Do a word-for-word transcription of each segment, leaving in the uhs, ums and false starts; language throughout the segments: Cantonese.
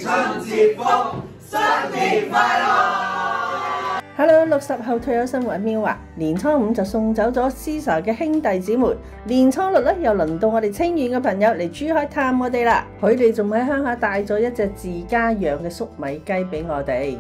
春節福，新年快樂 Hello， 六十後退休生活阿喵啊，年初五就送走咗 Cesar 嘅兄弟姊妹，年初六咧又輪到我哋清遠嘅朋友嚟珠海探我哋啦。佢哋仲喺鄉下帶咗一隻自家養嘅粟米雞俾我哋。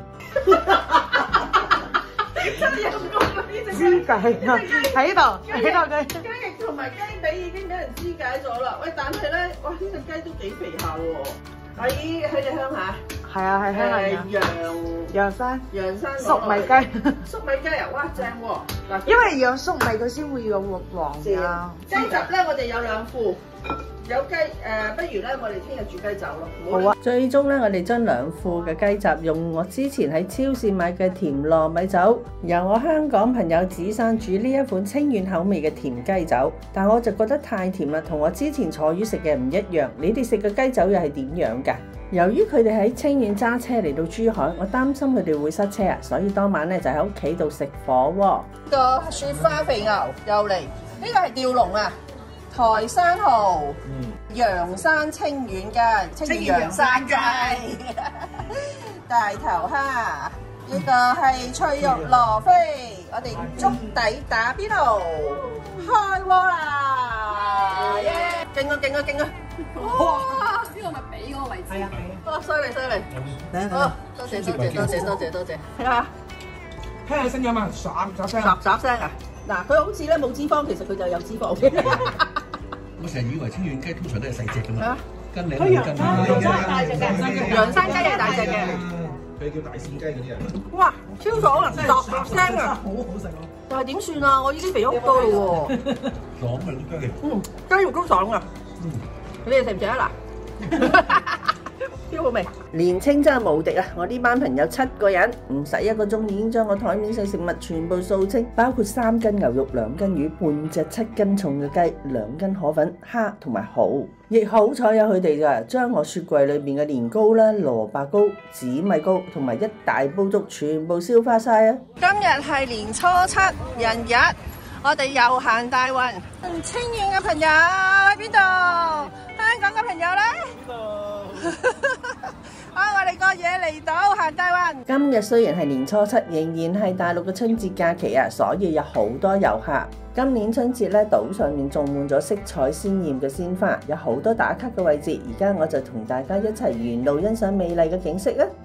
真係有咁呢隻雞啊！喺度喺度嘅雞翼同埋雞髀已經俾人肢解咗啦。喂，但係咧，哇！呢隻雞都幾肥下喎。阿姨喺你鄉下？係啊，喺鄉下陽陽山陽山粟米雞。粟米雞啊，哇，正喎！嗱，因為養粟米佢先會有黃㗎。雞汁咧，我哋有兩副。有雞誒、呃，不如咧，我哋聽日煮雞酒咯。好啊！ 最終咧，我哋將兩副嘅雞雜用我之前喺超市買嘅甜糯米酒，由我香港朋友子珊煮呢一款清遠口味嘅甜雞酒，但我就覺得太甜啦，同我之前坐魚食嘅唔一樣。你哋食嘅雞酒又係點樣㗎？由於佢哋喺清遠揸車嚟到珠海，我擔心佢哋會塞車啊，所以當晚咧就喺屋企度食火鍋。 個雪花肥牛又嚟，呢個係吊龍啊！台山蠔、陽山清遠雞、清遠陽山雞、大頭蝦，呢個係脆肉羅非，我哋粥底打邊爐，開鍋啦！耶！勁啊勁啊勁啊！哇！呢個咪俾嗰個位置？係啊係啊！哇！犀利犀利！好，多謝多謝多謝多謝多謝。睇下， 聽下聲音啊，唰唰聲， 霎霎聲啊！嗱，佢好似咧冇脂肪，其實佢就有脂肪嘅。 我成日以為清遠雞通常都係細隻㗎嘛，跟你跟陽山大隻嘅， 陽山雞係大隻嘅， 佢叫大扇雞嗰啲啊。 哇，超爽啊，霎霎聲啊， 好好食喎。 但係點算啊？我已經肥咗好多嘞喎。 爽啊啲雞翼。 嗯，雞肉都爽啊。嗯，你哋食唔食啊嗱？超好味！ 年青真係無敵啊！我呢班朋友七個人，唔使一個鐘已經將我台面上食物全部掃清，包括三斤牛肉、兩斤魚、半隻七斤重嘅雞、兩斤河粉、蝦同埋蠔。亦好彩有佢哋咋，將我雪櫃裏面嘅年糕啦、蘿蔔糕、紫米糕同埋一大煲粥全部消化晒啊！ 今日係年初七人日，我哋又行大運。清遠嘅朋友喺邊度？香港嘅朋友咧？呢度。啊！我哋個嘢嚟到行大運。 今日雖然係年初七，仍然係大陸嘅春節假期啊，所以有好多遊客。今年春節咧，島上面種滿咗色彩鮮豔嘅鮮花，有好多打卡嘅位置。而家我就同大家一齊沿路欣賞美麗嘅景色啊！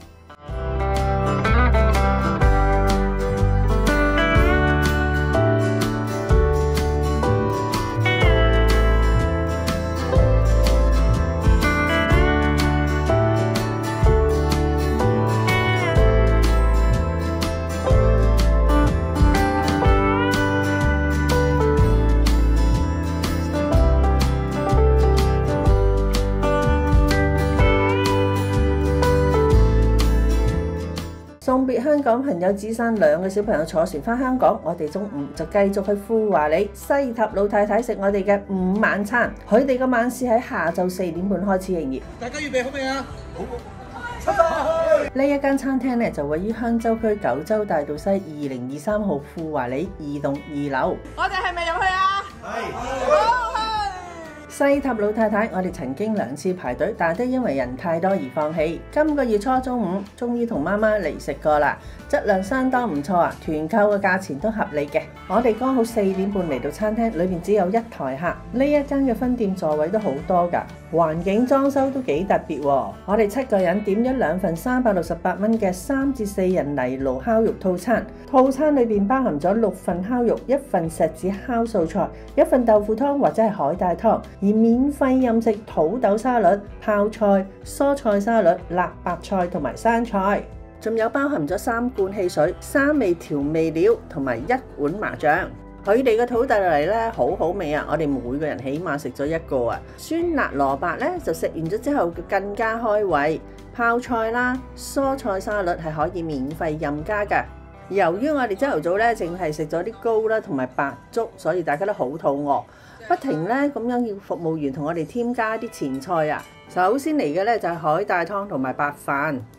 送別香港朋友子珊兩個小朋友坐船返香港，我哋中午就繼續去富華里西塔老太太食我哋嘅午晚餐。佢哋嘅晚市喺下晝四點半開始營業。 大家預備好未啊？好。 出發！呢一間餐廳咧就位於香洲區九洲大道西二零二三號富華里二棟二樓。 我哋係咪入去啊？係。 西塔老太太，我哋曾經兩次排隊，但都因為人太多而放棄。今個月初中午，終於同媽媽嚟食過啦，質量相當唔錯啊！團購嘅價錢都合理嘅。我哋剛好四點半嚟到餐廳，裏面只有一台客。呢一間嘅分店座位都好多㗎，環境裝修都幾特別喎。我哋七個人點咗兩份三百六十八蚊嘅三至四人泥爐烤肉套餐，套餐裏邊包含咗六份烤肉、一份錫紙烤素菜、一份豆腐湯或者係海帶湯。而免費任食土豆沙律、泡菜、蔬菜沙律、辣白菜同埋生菜，仲有包含咗三罐汽水、三味調味料同埋一碗麻醬。佢哋嘅土豆泥咧好好味啊！我哋每個人起碼食咗一個啊。酸辣蘿蔔咧就食完咗之後更加開胃。泡菜啦、蔬菜沙律係可以免費任加㗎。由於我哋朝頭早咧淨係食咗啲糕啦同埋白粥，所以大家都好肚餓。不停咧咁樣要服務員同我哋添加啲前菜啊！首先嚟嘅咧就係海帶湯同埋白飯，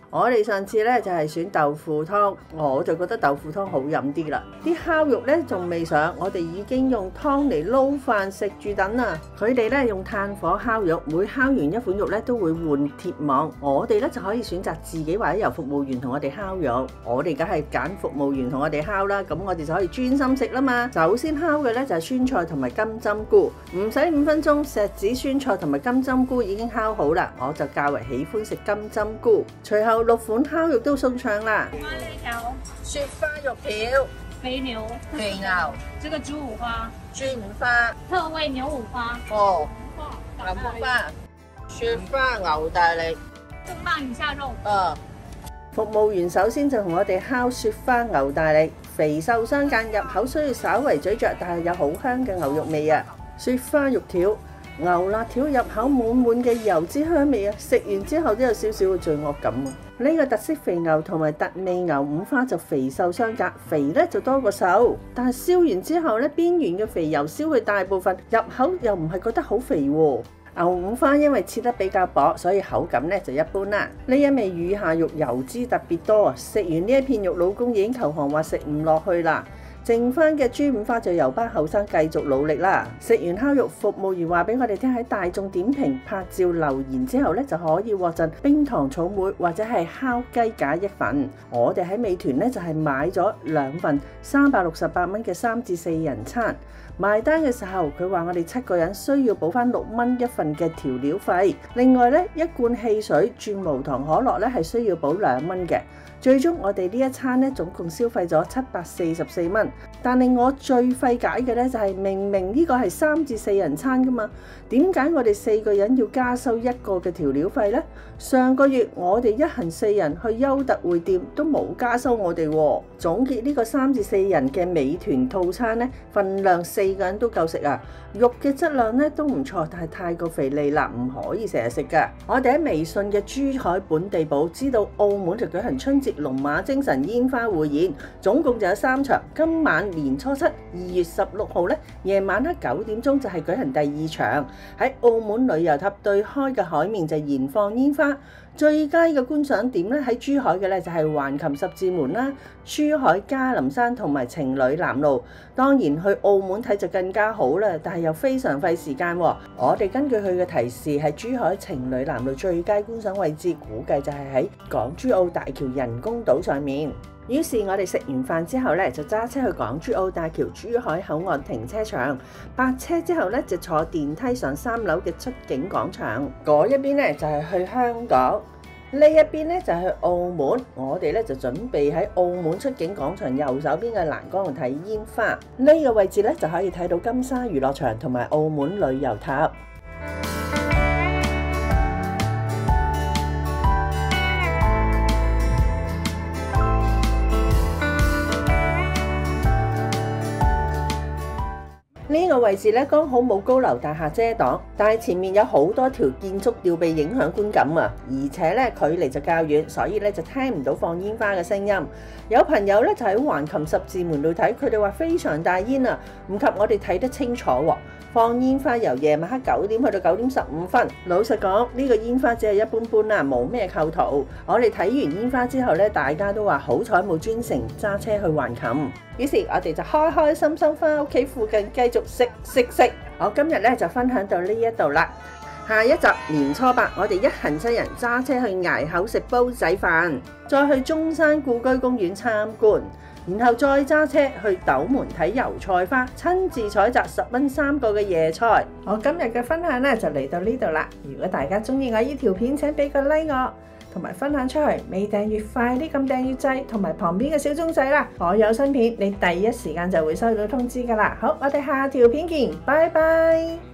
我哋上次咧就係選豆腐湯，我就覺得豆腐湯好飲啲啦。啲烤肉咧仲未上，我哋已經用湯嚟撈飯食住等啦。佢哋咧用炭火烤肉，每烤完一款肉咧都會換鐵網，我哋咧就可以選擇自己或者由服務員同我哋烤肉。我哋梗係揀服務員同我哋烤啦，咁我哋就可以專心食啦嘛。首先烤嘅咧就係酸菜同埋金針菇，唔使五分鐘，錫紙酸菜同埋金針菇已經烤好啦。我就較為喜歡食金針菇。隨後六款烤肉都送上啦。 雪花肉條、 肥牛、 肥牛、 這個豬五花、 豬五花、 特味牛五花、 哦、牛五花、雪花牛大力。 重磅以下肉。 嗯。 服務員首先就同我哋烤雪花牛大力，肥瘦相間，入口需要稍為咀嚼，但係有好香嘅牛肉味啊！雪花肉條。牛肋條入口滿滿嘅油脂香味啊！食完之後都有少少嘅罪惡感啊！呢個特色肥牛同埋特味牛五花就肥瘦相隔，肥咧就多過瘦，但係燒完之後咧，邊緣嘅肥油燒去大部分，入口又唔係覺得好肥喎。牛五花因為切得比較薄，所以口感咧就一般啦。呢一味乳下肉油脂特別多啊！食完呢一片肉，老公已經投降話食唔落去啦。剩翻嘅豬五花就由班後生繼續努力啦。食完烤肉，服務員話俾我哋聽，喺大眾點評拍照留言之後咧，就可以獲贈冰糖草莓或者係烤雞架一份。我哋喺美團咧就係買咗兩份三百六十八蚊嘅三至四人餐。埋單嘅時候，佢話我哋七個人需要補翻六蚊一份嘅調料費。另外咧，一罐汽水轉無糖可樂咧係需要補兩蚊嘅。最終我哋呢一餐咧總共消費咗七百四十四蚊。但令我最費解嘅咧就係明明呢個係三至四人餐噶嘛，點解我哋四個人要加收一個嘅調料費呢？上個月我哋一行四人去優特匯店都冇加收我哋喎。總結呢個三至四人嘅美團套餐咧，份量四個人都夠食啊！肉嘅質量咧都唔錯，但係太過肥膩啦，唔可以成日食噶。我哋喺微信嘅珠海本地報知道澳門就舉行春節龍馬精神煙花匯演，總共就有三場。今晚年初七，二月十六號咧，夜晚黑九點鐘就係舉行第二場，喺澳門旅遊塔對開嘅海面就燃放煙花。最佳嘅觀賞點咧喺珠海嘅咧就係橫琴十字門啦、珠海嘉林山同埋情侶南路。當然去澳門睇就更加好啦，但係又非常費時間喎。我哋根據佢嘅提示，係珠海情侶南路最佳觀賞位置，估計就係喺港珠澳大橋人工島上面。於是我哋食完飯之後咧，就揸車去港珠澳大橋珠海口岸停車場，泊車之後咧就坐電梯上三樓嘅出境廣場。嗰一邊咧就係去香港，呢一邊咧就係去澳門。我哋咧就準備喺澳門出境廣場右手邊嘅欄杆度睇煙花。呢個位置咧就可以睇到金沙娛樂場同埋澳門旅遊塔。呢個位置咧剛好冇高樓大廈遮擋，但係前面有好多條建築吊臂影響觀感啊！而且咧距離就較遠，所以咧就聽唔到放煙花嘅聲音。有朋友咧就喺橫琴十字門度睇，佢哋話非常大煙啊，唔及我哋睇得清楚喎。放煙花由夜晚黑九點去到九點十五分。老實講，呢個煙花只係一般般啦，冇咩構圖。我哋睇完煙花之後咧，大家都話好彩冇專程揸車去橫琴。於是我哋就開開心心翻屋企附近繼續食食食。我今日咧就分享到呢一度啦。下一集年初八，我哋一行七人揸車去崖口食煲仔飯，再去中山故居公園參觀，然後再揸車去斗門睇油菜花，親自採摘十蚊三個嘅椰菜。我今日嘅分享咧就嚟到呢度啦。如果大家中意我呢條片，請俾個 like 我，同埋分享出去。未訂閱快啲撳訂閱掣，同埋旁邊嘅小鐘仔啦。我有新片，你第一時間就會收到通知噶啦。好，我哋下條片見，拜拜。